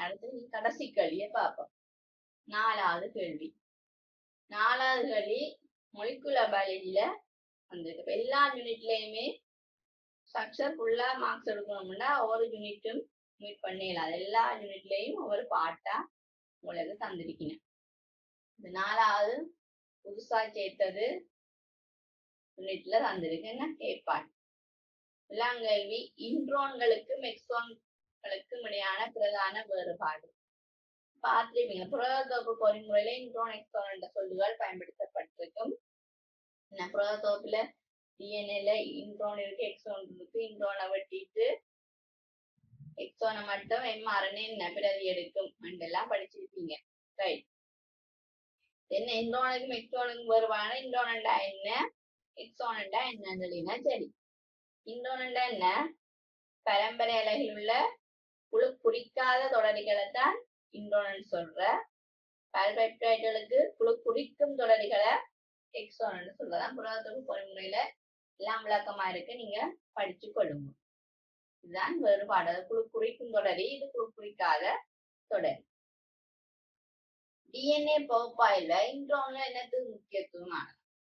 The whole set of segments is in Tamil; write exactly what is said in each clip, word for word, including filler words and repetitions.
அடுத்து நீ கடைசி கேள்வியை பார்ப்போம். நாலாவது கேள்வி. நாலாவது கேள்வி மொலிகுலர் பயாலஜில வந்திருக்கு. எல்லா யூனிட்லயுமே ஸ்ட்ரக்சர் ஃபுல்லா மார்க்ஸ் எடுக்கணும்னா ஒவ்வொரு யூனிட்டும் மீட் பண்ணிடலாம். எல்லா யூனிட்லயும் ஒவ்வொரு பாட்டா உங்களுக்கு தந்திருக்கணும். இது நாலாவது புதுசா சேர்த்தது யூனிட்ல தந்திருக்கு. என்ன கேட்பாட் விலாங்கல்வி இன்ட்ரோன்களுக்கும் எக்ஸோன்களுக்கும் இடையான பிரதான வேறுபாடு பார்த்திருப்பீங்க. புரதத்தோப்பு பொறிமுறையில இன்ட்ரோன் எக்ஸோன் என்ற சொல்லுகள் பயன்படுத்தப்பட்டிருக்கும். புரதத்தோப்புல டிஎன்ஏல இன்ட்ரோன் இருக்கு, எக்ஸோன் இருக்கு. இன்ட்ரோனை வெட்டிட்டு எக்ஸோனை மட்டும் எம்ஆர்என்ஏ பிரதி எடுக்கும் எல்லாம் படிச்சிருப்பீங்க. ரைட். என்ன இன்ட்ரோனுக்கும் எக்ஸோனுக்கும் வேறுபாடு? இன்ட்ரோனண்டா என்ன, எக்ஸோனண்டா என்னன்னு சொல்லினா சரி. இன்ட்ரோனண்டா என்ன? பரம்பரை அலையில் உள்ள குழு குறிக்காத தொடரிகளை தான் இன்ட்ரோன் சொல்ற. பால்பெப்டைடுகளுக்கு குழு குறிக்கும் தொடரிகளை எக்ஸோன் சொல்றதான். புரதத்தோப்பு பொறிமுறையில எல்லாம் விளக்கமா இருக்கு, நீங்க படிச்சு கொள்ளுங்க. இதுதான் வேறுபாடு. குழு குறிக்கும் தொடரி, இது குழு குறிக்காத தொடர். டிஎன்ஏ பகுப்பாய்வுல இன்ட்ரோன்ல என்னத்துக்கு முக்கியத்துவம்?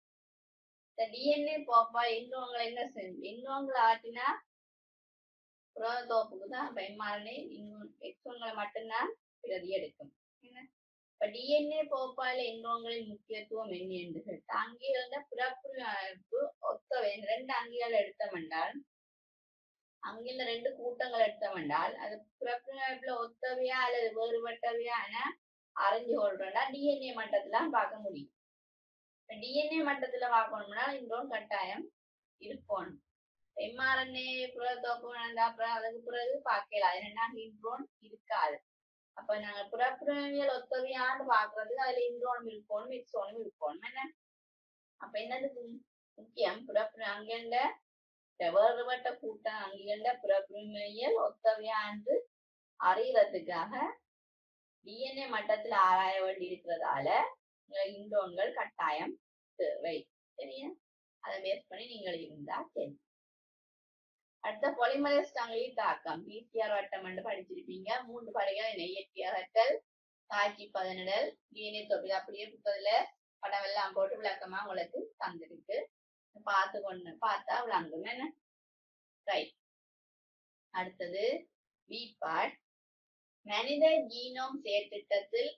டிஎன்ஏ பகுப்பாய் இன்ட்ரோன்களை என்ன செஞ்சு இன்ட்ரோன்களை ஆட்டினா புரதத்தோப்புக்கு தான் எம்ஆர்என்ஏ எக்ஸோன்களை மட்டும்தான் பிரதி எடுக்கும். இப்ப டிஎன்ஏ பகுப்பாய்வுல இன்ட்ரோன்களின் முக்கியத்துவம் என்ன என்று கேட்டா, அங்கிகள் பிறப்பு ஒத்தவை ரெண்டு அங்கிகள் எடுத்தோம் என்றால், அங்கில ரெண்டு கூட்டங்கள் எடுத்தோம் என்றால் அது பிறப்புல ஒத்தவையா அல்லது வேறுபட்டவையா என அறிஞ்சு கொள்றோம்னா டிஎன்ஏ மட்டத்துல பார்க்க முடியும். டிஎன்ஏ மட்டத்துல பார்க்கணும்னா இன்ட்ரோன் கட்டாயம் இருக்கணும். எம்ஆர்என்ஏ புரதத்தோப்பு அப்புறம் அதுக்கு பிறகு பார்க்கலாம். என்னன்னா இன்ட்ரோன் இருக்காது. அப்ப நாங்க புறப்புறவியல் ஒத்தவையான்னு பாக்குறதுக்கு அதுல இன்ட்ரோனும் இருக்கணும், எக்ஸோனும் இருக்கணும். என்ன அப்ப என்னதுக்கு முக்கியம்? புறப்புற அங்கிருந்த வேறுபட்ட கூட்டம் அங்கிருந்த புறப்புறவியல் ஒத்தவையான்னு அறியறதுக்காக டிஎன்ஏ மட்டத்துல ஆராய வேண்டி இருக்கிறதால இன்ட்ரோன்கள் கட்டாயம் தேவை. சரியா? அதை பேஸ் பண்ணி நீங்கள் இருந்தா சரி. அடுத்த பொலிமரேஸ் சங்கிலி தாக்கம் பிசிஆர் வட்டம் என்று படிச்சிருப்பீங்க. மூன்று படிகள் என்ன? இயற்கை அகற்றல், காட்சி பதனிடல், டிஎன்ஏ தொகுதி. அப்படியே புத்தகத்துல படம் எல்லாம் போட்டு விளக்கமா உங்களுக்கு தந்திருக்கு. பார்த்து கொண்டு பார்த்தா விளங்கும். என்ன ரைட். அடுத்தது பி பார்ட். மனித ஜீனோம் செயற்திட்டத்தில்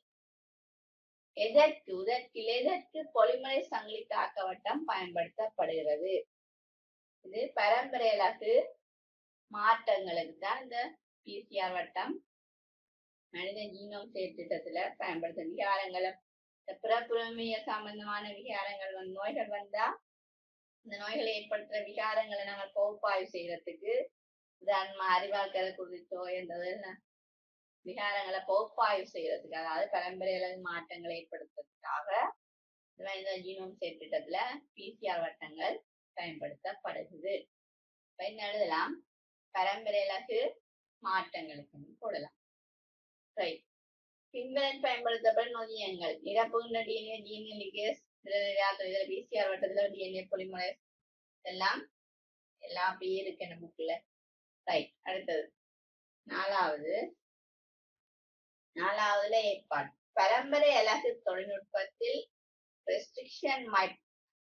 எதற்கு உதற்கில் எதற்கு பொலிமரேஸ் சங்கிலி தாக்க வட்டம் பயன்படுத்தப்படுகிறது? இது பரம்பரை இலக்கு மாற்றங்களுக்கு தான் இந்த பிசிஆர் வட்டம் மனித ஜீனோம் செயற்திட்டத்துல பயன்படுத்த. விகாரங்களை பிறப்புரிமைய சம்பந்தமான விகாரங்கள் வந்து நோய்கள் வந்தா இந்த நோய்களை ஏற்படுத்துற விகாரங்களை நாங்கள் பகுப்பாய்வு செய்யறதுக்கு, உதாரணமா அறிவாக்கரை குறித்தோ என்ற விகாரங்களை பகுப்பாய்வு செய்யறதுக்கு, அதாவது பரம்பரை இலக்கு மாற்றங்களை ஏற்படுத்துறதுக்காக மனித ஜீனோம் செயற்திட்டத்துல பிசிஆர் வட்டங்கள் பயன்படுத்தப்படுகிறது. என்ன எழுதலாம்? பரம்பரை இலக்கு மாற்றங்களுக்கு போடலாம். ரைட். பின்வரும் பயன்படுத்தப்படும் நொதியங்கள் நிரப்புகின்ற டிஎன்ஏ, டிஎன்ஏ லிகேஸ், பிசிஆர் வட்டத்துல டிஎன்ஏ பொலிமரேஸ் எல்லாம் எல்லாம் அப்படியே இருக்கு என்ன புக்ல. ரைட். அடுத்தது நாலாவது நாலாவதுல ஏற்பாடு. பரம்பரை இலக்கு தொழில்நுட்பத்தில் ரெஸ்ட்ரிக்ஷன் மேப்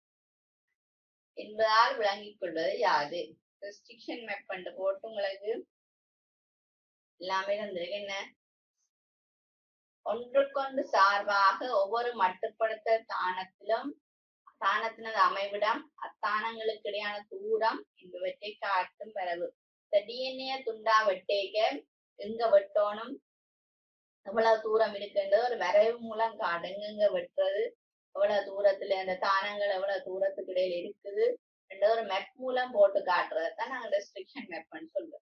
என்பதால் விளங்கிக் கொள்வது யாது? ரெஸ்ட்ரிக்ஷன் மேப் பண்ண போட்டு உங்களுக்கு எல்லாமே வந்திருக்கு. என்ன? ஒன்றுக்கொன்று சார்பாக ஒவ்வொரு மட்டுப்படுத்த தானத்திலும் தானத்தினது அமைவிடம், அத்தானங்களுக்கு இடையான தூரம் என்பவற்றை காட்டும் வரவு. இந்த டிஎன்ஏ துண்டா வெட்டேக எங்க வெட்டணும், எவ்வளவு தூரம் இருக்குன்றது ஒரு வரைவு மூலம் காட்டு. எங்க வெட்டுறது, எவ்வளவு தூரத்துல அந்த தானங்கள் எவ்வளவு தூரத்துக்கு இடையில இருக்குது என்ற ஒரு மேப் மூலம் போட்டு காட்டுறதான் நாங்க ரெஸ்ட்ரிக்ஷன் மேப்னு சொல்றோம்.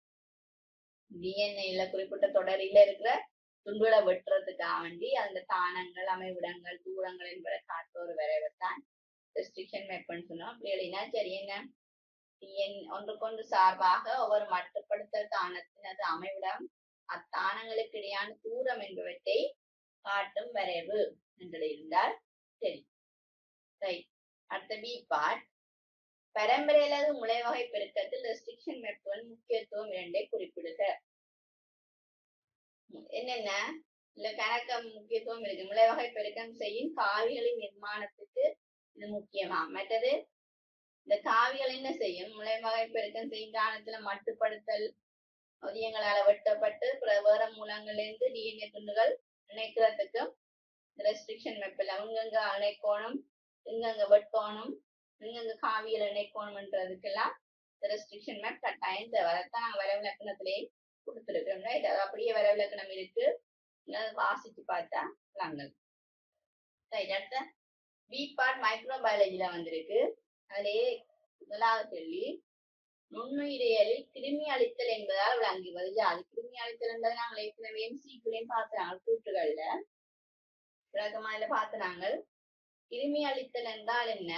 டிஎன்ஏல குறிப்பிட்ட தொடரில இருக்கிற துண்டுகளை வெட்டுறதுக்காக வேண்டி அந்த தானங்கள், அமைவிடங்கள், தூரங்கள் என்பதை காட்டுற ஒரு வரைவைத்தான் ரெஸ்ட்ரிக்ஷன் மேப்னு சொன்னோம். அப்படி இல்லைன்னா சரி என்ன டிஎன் ஒன்றுக்கொன்று சார்பாக ஒவ்வொரு மட்டுப்படுத்தல் தானத்தினது அமைவிடம், அத்தானங்களுக்கு இடையான தூரம் என்பவற்றை காட்டும் வரைவு என்று இருந்தால் சரி. ரைட். அடுத்த பி பார்ட். பரம்பரை அல்லது முளை வகை பெருக்கத்தில் ரெஸ்ட்ரிக்ஷன் மேப்புகள் முக்கியத்துவம் இரண்டை குறிப்பிடுக. என்னென்ன இல்ல கணக்க முக்கியத்துவம் இருக்கு. முளைவகை பெருக்கம் செய்யும் காவிகளின் நிர்மாணத்துக்கு இது முக்கியமா. மற்றது இந்த காவிகள் என்ன செய்யும்? முளைவகை பெருக்கம் செய்யும் காலத்துல மட்டுப்படுத்தல் ஒதியங்களால வெட்டப்பட்டு வேற மூலங்கள்ல இருந்து டிஎன்ஏ துண்டுகள் இணைக்கிறதுக்கும் ரெஸ்ட்ரிக்ஷன் மெப்பில் அங்கங்க இணைக்கோணும், இங்கங்க வெட்டோணும், இங்கங்க காவியல் இணைக்கோணும்ன்றதுக்கெல்லாம் ரெஸ்ட்ரிக்ஷன் மேப் கட்டாயம் தேவை. அதைத்தான் நாங்கள் வரவிலக்கணத்திலேயே கொடுத்துருக்கோம். ரைட், அது அப்படியே வரவிலக்கணம் இருக்கு, வாசிச்சு பார்த்தா நாங்கள். ரைட், அடுத்த பி பார்ட் மைக்ரோபயாலஜில வந்திருக்கு. அதிலேயே முதலாவது கேள்வி, நுண்ணுயிரியலில் கிருமி அழித்தல் என்பதால் விளங்குவது அது. கிருமி அழித்தல் என்பதை நாங்கள் ஏற்கனவே எம்சிக்குள்ளேயும் பார்த்தாங்க, கூற்றுகள்ல விளக்கமாதில பார்த்து நாங்கள். கிருமி அழித்தல் என்றால் என்ன?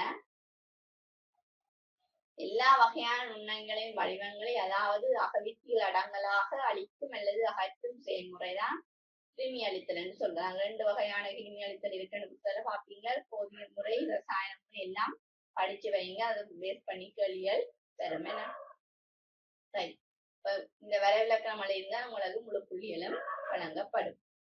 எல்லா வகையான நுண்ணங்களின் வடிவங்களை, அதாவது அகவித்தியல் அடங்கலாக அழிக்கும் அல்லது அகற்றும் செயல்முறைதான் கிருமி அழித்தல் என்று சொல்றாங்க. ரெண்டு வகையான கிருமி அழித்தல் இருக்குன்னு புத்தகத்துல பாப்பீங்க. போதிய முறை, ரசாயன முறை எல்லாம் படிச்சு வைங்க. அதை பேஸ் பண்ணி கேள்விகள் பெறும். ரைட், இந்த வரைவிலக்கணம் இருந்தா உங்களுக்கு முழு புள்ளிகளும் வழங்கப்படும்.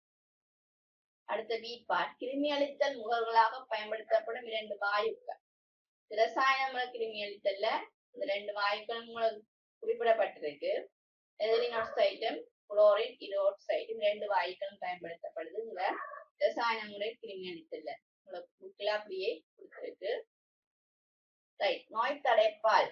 அடுத்த பி பார்ட், கிருமி அழித்தல் முகர்களாக பயன்படுத்தப்படும் இரண்டு வாயுக்கள். ரசாயன முறை கிருமி அழித்தல்ல இந்த ரெண்டு வாயுக்களும் உங்களுக்கு குறிப்பிடப்பட்டிருக்கு. எதிலின் ஆக்சைடும் குளோரின் ஈரோக்சைடும் ரெண்டு வாயுக்களும் பயன்படுத்தப்படுது இந்த ரசாயன முறை கிருமி அழித்தல்ல. உங்களுக்கு புக்ல அப்படியே கொடுத்திருக்கு. ரைட், நோய் தடைப்பால்.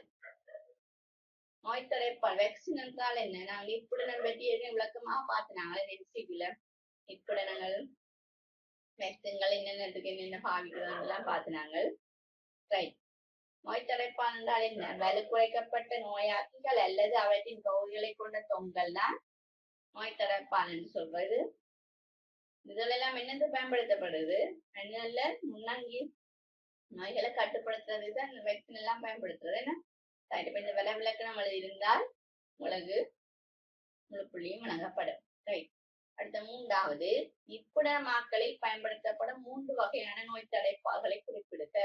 நோய் தடைப்பால் வேக்சின் என்றால் என்ன? நாங்க இப்புடனம் பற்றி விளக்கமாக பார்த்தினாங்க எம்சிக்குள்ள. இப்புடனங்கள் வேக்சின்கள் என்னென்னதுக்கு என்னென்ன பாவிக்கிறோம் எல்லாம் பார்த்தினாங்க. ரைட், நோய் தடைப்பால் என்றால் என்ன? வலு குறைக்கப்பட்ட நோயாக்கிகள் அல்லது அவற்றின் பகுதிகளை கொண்ட தொங்கல் தான் நோய் தடைப்பால் என்று சொல்றது. இதெல்லாம் என்னென்று பயன்படுத்தப்படுது? என்னல்ல முன்னங்கி நோய்களை கட்டுப்படுத்துறதுக்கு அந்த வேக்சின் எல்லாம் பயன்படுத்துறது. என்ன இப்ப இந்த விலை விளக்கணம் இருந்தால் உங்களுக்கு முழு புள்ளியும் வழங்கப்படும். ரைட், அடுத்த மூன்றாவது, இப்புடமாக்களில் பயன்படுத்தப்படும் மூன்று வகையான நோய் தடைப்பால்களை குறிப்பிடுக.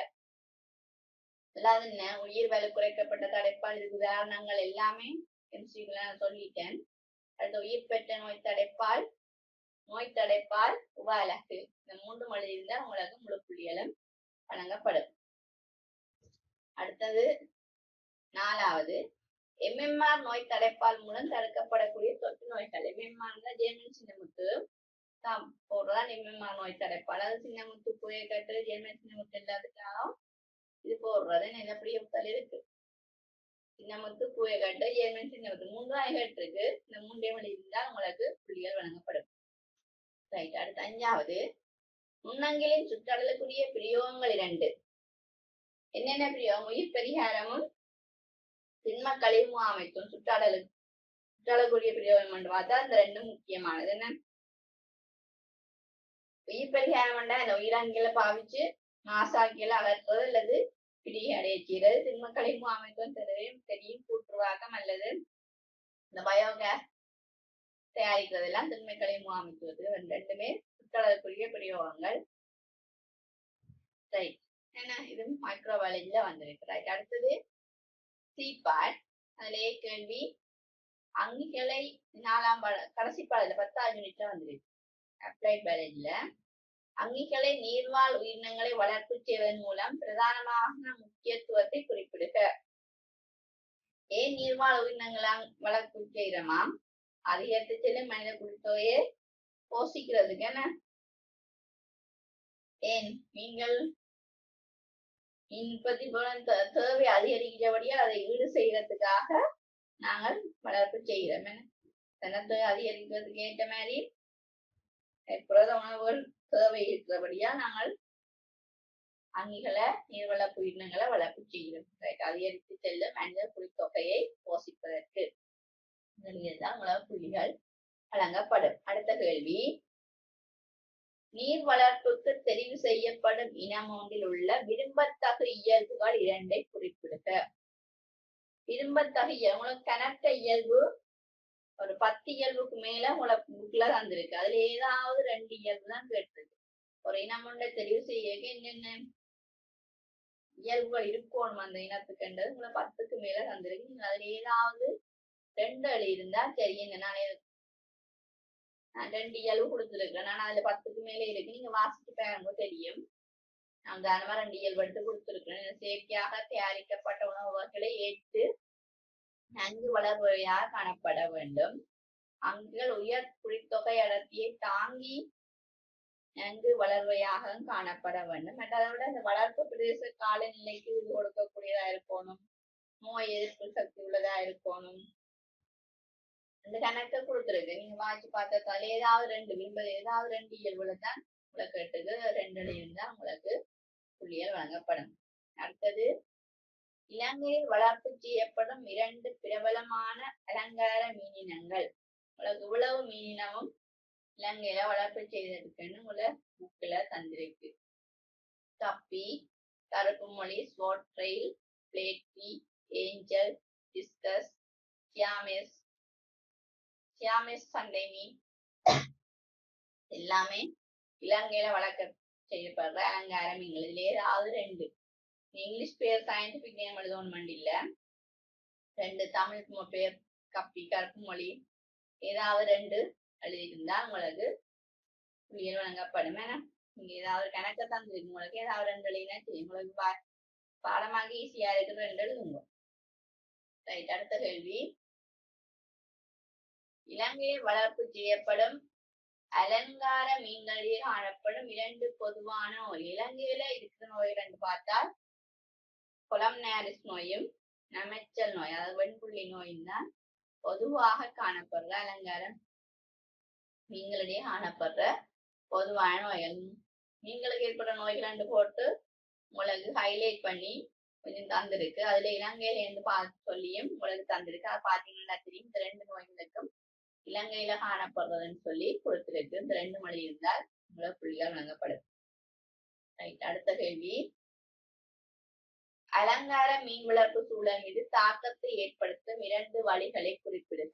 அதாவது என்ன? உயிர் வலு குறைக்கப்பட்ட தடைப்பால், இதுக்கு உதாரணங்கள் எல்லாமே எம்சிக்குள்ள நான் சொல்லிட்டேன். அடுத்த உயிர் பெற்ற நோய் தடைப்பால், நோய் தடைப்பால், உபாலகு, இந்த மூன்று மொழி இருந்தால் உங்களுக்கு முழு புள்ளிகளும் வழங்கப்படும். அடுத்தது நாலாவது, எம்எம்ஆர் நோய் தடைப்பால் மூலம் தடுக்கப்படக்கூடிய தொற்று நோய்கள். எம்எம்ஆர் ஜெர்மன் சின்னமுத்து தான் போடுறதான் எம்எம்ஆர் நோய் தடைப்பால். அது சின்னமுத்து புய கட்டு ஜெர்மன் சின்னமுத்து எல்லாத்துக்காகவும் இது போடுறது நல்லபடிய புத்தல் இருக்கு. சின்னமுத்து புய கட்டு ஜெர்மன் சின்னமுத்து மூன்று ஆய்கட்டு இருக்கு. இந்த மூன்றே மொழி இருந்தால் உங்களுக்கு புள்ளிகள் வழங்கப்படும். ரைட், அடுத்த அஞ்சாவது, நுண்ணங்கிலின் சுற்றடலுக்குரிய பிரயோகங்கள் இரண்டு. என்னென்ன பிரயோகம்? உயிர் பரிகாரமும் திண்ம கழிவு அமைத்தும் சுற்றாடலுக்கு சுற்றாடலுக்குரிய பிரயோகம் என்று பார்த்தா இந்த ரெண்டும் முக்கியமானது. என்ன? உயிர் பரிகாரம் என்றா இந்த உயிரங்கில பாவிச்சு மாசாக்கியில அகற்றுவது அல்லது பிடியை அடையக்கிறது. திண்ம கழிவு அமைத்தும் தெரியும் தெரியும் கூற்றுவாக்கம் அல்லது இந்த பயோகேஸ் தயாரிக்கிறது எல்லாம் திண்மை கழிவு அமைத்துவது. ரெண்டுமே சுற்றாடலுக்குரிய பிரயோகங்கள். ரைட், என்ன இது மைக்ரோபயாலஜில வந்திருக்கு. ரைட், அடுத்தது சி பார்ட். அதுலயே கேள்வி, அங்கிகளை நாலாம் பாட கடைசி பாடல பத்தாவது யூனிட்ல வந்திருக்கு. அப்ளைட் பயாலஜில அங்கிகளை நீர்வாழ் உயிரினங்களை வளர்ப்பு செய்வதன் மூலம் பிரதானமான முக்கியத்துவத்தை குறிப்பிடுக. ஏன் நீர்வாழ் உயிரினங்களா வளர்ப்பு செய்கிறோமாம்? அதிகரித்து செல்லும் மனித குடித்தொகையை போஷிக்கிறதுக்கு. என்ன? ஏன் நீங்கள் உற்பத்தி தேவை அதிகரிக்கிறபடியால் அதை ஈடு செய்யறதுக்காக நாங்கள் வளர்ப்பு செய்கிறோம். என்ன? தனத்தை அதிகரிக்கிறதுக்கு ஏற்ற மாதிரி புரத உணவுகள் தேவை இருக்கிறபடியால் நாங்கள் அங்கிகளை நீர் வளர்ப்பு உயிரினங்களை வளர்ப்பு செய்கிறோம். அதிகரித்து செல்லும் மனித குடித்தொகையை போஷிப்பதற்கு உணவு புள்ளிகள் வழங்கப்படும். அடுத்த கேள்வி, நீர் வளர்ப்புக்கு தெரிவு செய்யப்படும் இனம் ஒன்றில் உள்ள விரும்பத்தகு இயல்புகள் இரண்டை குறிப்பிடுக. விரும்பத்தகு உங்களுக்கு கணக்க இயல்பு ஒரு பத்து இயல்புக்கு மேல உங்களுக்கு புக்ல தந்திருக்கு. அதுல ஏதாவது ரெண்டு இயல்பு தான் கேட்டிருக்கு. ஒரு இனம் ஒன்றை தெரிவு செய்ய என்னென்ன இயல்புகள் இருக்கணும் அந்த இனத்துக்குன்றது உங்களை பத்துக்கு மேல தந்திருக்கு. அதுல ஏதாவது ரெண்டு அழி இருந்தா சரி. என்ன நான் ரெண்டு இயல்பு கொடுத்துருக்கேன். நான் அதுல பத்துக்கு மேலே இருக்கு, நீங்க வாசிச்சு பாருங்க தெரியும். நான் தானமா ரெண்டு இயல்பு எடுத்து கொடுத்துருக்கேன். செயற்கையாக தயாரிக்கப்பட்ட உணவு வகைகளை ஏற்று நன்கு வளர்வையாக காணப்பட வேண்டும். அங்குகள் உயர் குடித்தொகை அடர்த்தியை தாங்கி நன்கு வளர்வையாக காணப்பட வேண்டும். அதை விட இந்த வளர்ப்பு பிரதேச காலநிலைக்கு இது கொடுக்கக்கூடியதா இருக்கணும், நோய் எதிர்ப்பு சக்தி உள்ளதா இருக்கணும். அந்த கணக்கை கொடுத்துருக்கு, நீங்க வாட்சி பார்த்தால ஏதாவது ரெண்டு விரும்பது ஏதாவது ரெண்டு இயல்புல தான் உங்களுக்கு கேட்டுக்கு ரெண்டு இருந்தா உங்களுக்கு புள்ளியல் வழங்கப்படும். அடுத்தது, இலங்கையில் வளர்ப்பு செய்யப்படும் இரண்டு பிரபலமான அலங்கார மீனினங்கள். உங்களுக்கு இவ்வளவு மீனினமும் இலங்கையில வளர்ப்பு செய்திருக்குன்னு உங்களை புக்கில தந்திருக்கு. கப்பி, கருப்பு மொழி, ஸ்வாட்ரெயில், பிளேட்டி, ஏஞ்சல், டிஸ்கஸ், சியாமெஸ், சியாமெஸ் சண்டை மீன் எல்லாமே இலங்கையில வளர்க்க செய்யப்படுற அலங்கார மீன்கள். இதுல ஏதாவது ரெண்டு இங்கிலீஷ் பேர் சயின்டிபிக் நேம் எழுதணும் இல்ல, ரெண்டு தமிழ் பேர் கப்பி, கருப்பு மொழி ஏதாவது ரெண்டு எழுதியிருந்தா உங்களுக்கு புள்ளியல் வழங்கப்படும். ஏன்னா நீங்க ஏதாவது கணக்க தந்துருக்கு, உங்களுக்கு ஏதாவது ரெண்டு எழுதினா சரி, உங்களுக்கு பா பாடமாக ஈஸியா இருக்கிற ரெண்டு எழுதுங்க. ரைட், அடுத்த கேள்வி, இலங்கையில் வளர்ப்பு செய்யப்படும் அலங்கார மீன்களிலே காணப்படும் இரண்டு பொதுவான நோய். இலங்கையில இருக்கிற நோய் ரெண்டு பார்த்தால் கொலம்னாரிஸ் நோயும் நமைச்சல் நோய், அதாவது வெண்புள்ளி நோயும் தான் பொதுவாக காணப்படுற அலங்கார மீன்களிடையே காணப்படுற பொதுவான நோய்கள். மீன்களுக்கு ஏற்படுற நோய்கள் ரெண்டு போட்டு உங்களுக்கு ஹைலைட் பண்ணி கொஞ்சம் தந்திருக்கு. அதுல இலங்கையில இருந்து பார்த்து சொல்லியும் உங்களுக்கு தந்திருக்கு. அதை பார்த்தீங்கன்னா தெரியும் இந்த ரெண்டு நோய்களுக்கும் இலங்கையில காணப்படுறதுன்னு சொல்லி கொடுத்திருக்கு. இந்த ரெண்டு மொழி இருந்தால் உங்களை புள்ளிகள் வழங்கப்படும். ரைட், அடுத்த கேள்வி, அலங்கார மீன் வளர்ப்பு சூழல் மீது தாக்கத்தை ஏற்படுத்தும் இரண்டு வழிகளை குறிப்பிடுக.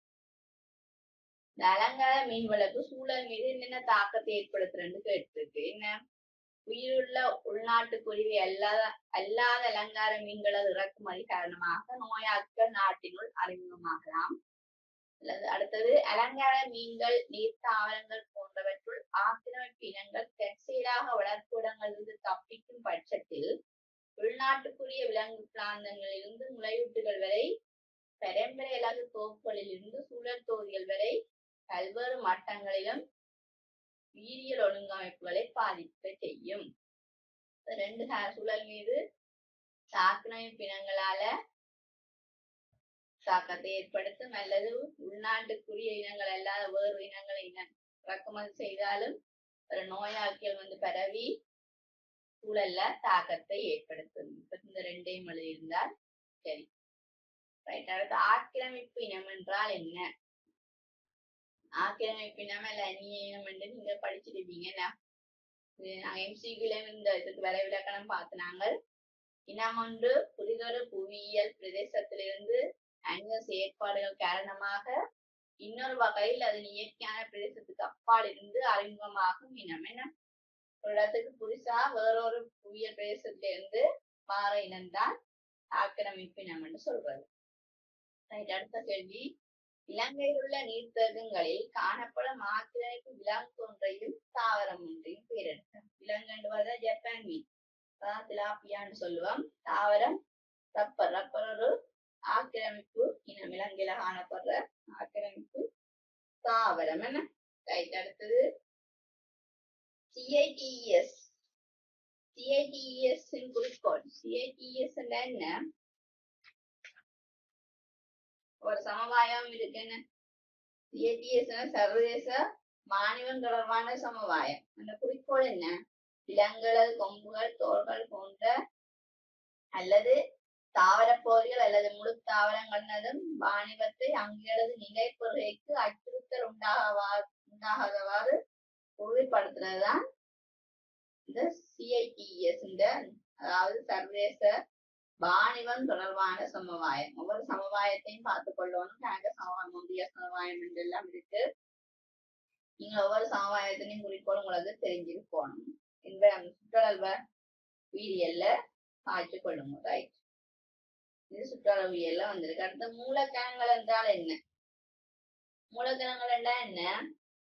இந்த அலங்கார மீன் வளர்ப்பு சூழல் மீது என்னென்ன தாக்கத்தை ஏற்படுத்துறன்னு கேட்டிருக்கு. என்ன, உயிருள்ள உள்நாட்டு குருவி அல்லாத அல்லாத அலங்கார மீன்களது இறக்குமதி காரணமாக நோயாட்கள் நாட்டினுள் அறிமுகமாகலாம். அடுத்தது, அலங்கார மீன்கள், நீர் தாவரங்கள் போன்றவற்றுள் ஆக்கிரமிப்பு இனங்கள் தற்செயலாக வளர்ப்பு இடங்களிலிருந்து தப்பிக்கும் பட்சத்தில் உள்நாட்டுக்குரிய விலங்கு பிராந்தங்களிலிருந்து முளையூட்டுகள் வரை பரம்பரை அலகு தோப்புகளில் இருந்து சூழல் தொகுதிகள் வரை பல்வேறு மட்டங்களிலும் உயிரியல் ஒழுங்கமைப்புகளை பாதிக்க செய்யும். ரெண்டு சூழல் மீது ஆக்கிரமிப்பு இனங்களால தாக்கத்தை ஏற்படுத்தும், அல்லது உள்நாட்டுக்குரிய இனங்கள் அல்லாத வேறு இனங்களை இனம் இறக்குமதி செய்தாலும் ஒரு நோயாக்கியல் வந்து பரவி சூழல்ல தாக்கத்தை ஏற்படுத்தும். இப்ப இந்த ரெண்டையும் எழுதியிருந்தால் சரி. ரைட், அடுத்து, ஆக்கிரமிப்பு இனம் என்றால் என்ன? ஆக்கிரமிப்பு இனம் அல்ல அந்நிய இனம் என்று நீங்க படிச்சிருப்பீங்க. நாங்க எம்சிக்யூல இந்த இதுக்கு வரை விளக்கணம் பார்த்து நாங்கள் இனம் ஒன்று புதிதொரு புவியியல் பிரதேசத்திலிருந்து அந்நிய செயற்பாடுகள் காரணமாக இன்னொரு வகையில் அதன் இயற்கையான பிரதேசத்துக்கு அப்பால் இருந்து அறிமுகமாகும் இனம். என்ன, ஒரு இடத்துக்கு புதுசா வேறொரு புவியியல் பிரதேசத்துல இருந்து மாற இனம்தான் ஆக்கிரமிப்பு இனம் என்று சொல்றது. அடுத்த கேள்வி, இலங்கையில் உள்ள நீர்த்தேக்கங்களில் காணப்படும் ஆக்கிரமிப்பு விலங்கு ஒன்றையும் தாவரம் ஒன்றையும் பேரெடுக்க. விலங்கு ஜப்பான் மீன், அதான் திலாப்பியான்னு சொல்லுவோம். தாவரம் ரப்பர், ரப்பர் ஒரு ஆக்கிரமிப்பு இனம், இலங்கையில காணப்படுற ஆக்கிரமிப்பு தாவரம். என்ன, ரைட், அடுத்தது சிஐடிஎஸ். சிஐடிஎஸ் குறிக்கோள். சிஐடிஎஸ் என்ன, ஒரு சமவாயம் இருக்கு. என்ன, சிஐடிஎஸ் சர்வதேச மாநிலம் தொடர்பான சமவாயம். அந்த குறிக்கோள் என்ன, விலங்குகள் கொம்புகள் தோள்கள் போன்ற அல்லது தாவரப்போர்கள் அல்லது முழு தாவரங்களதும் வாணிபத்தை அங்களது நிலைப்பொருளைக்கு அச்சுறுத்தல் உண்டாகவா உண்டாகாதவாறு உறுதிப்படுத்துறதுதான் இந்த சிஐடிஎஸ், இந்த அதாவது சர்வதேச வாணிபம் தொடர்பான சமவாயம். ஒவ்வொரு சமவாயத்தையும் பார்த்துக் கொள்ளணும். கணக்க சமவாயம், முந்தைய சமவாயம் என்றெல்லாம் இருக்கு. நீங்க ஒவ்வொரு சமவாயத்தினையும் குறிக்கோள் உங்களுக்கு தெரிஞ்சிருக்கணும். இந்த சுற்றளவ உயிரியல்ல ஆய்ச்சி கொள்ளுங்க. ரைட், இது சுற்றளவியல்ல வந்திருக்கு. அடுத்த மூலக்கணங்கள் என்றால் என்ன? மூலக்கணங்கள் என்றால் என்ன,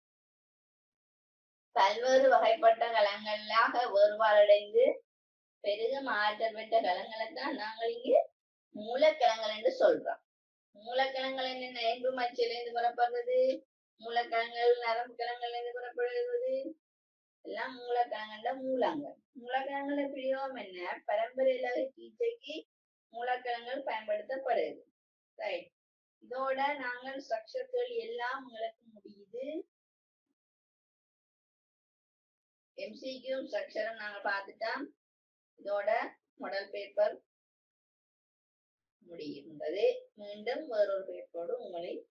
பல்வேறு வகைப்பட்ட கலங்களாக வேறுபாடடைந்து பெரிதும் ஆற்றல் பெற்ற கலங்களைத்தான் நாங்கள் இங்கு மூலக்கிழங்குகள் என்று சொல்றோம். மூலக்கிழங்குகள் என்னென்ன? எங்கு மச்சிலிருந்து புறப்படுறது, மூலக்கிழங்குகள் நரம்பு கிழங்குகள் புறப்படுகிறது, எல்லாம் மூலக்கிழங்குல மூலங்கள். மூலக்கிழங்குல பிரயோகம் என்ன? பரம்பரையில சிகிச்சைக்கு மூலக்கிழங்குகள் பயன்படுத்தப்படுது. ரைட். இதோட நாங்கள் ஸ்ட்ரக்சர்கள் எல்லாம் உங்களுக்கு முடியுது. எம்சிக்யூ ஸ்ட்ரக்சரும் நாங்க பார்த்துட்டோம். இதோட மாடல் பேப்பர் முடிகின்றது. மீண்டும் வேறொரு பேப்பரோடு உங்களை